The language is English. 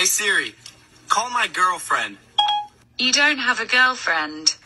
Hey Siri, call my girlfriend. You don't have a girlfriend.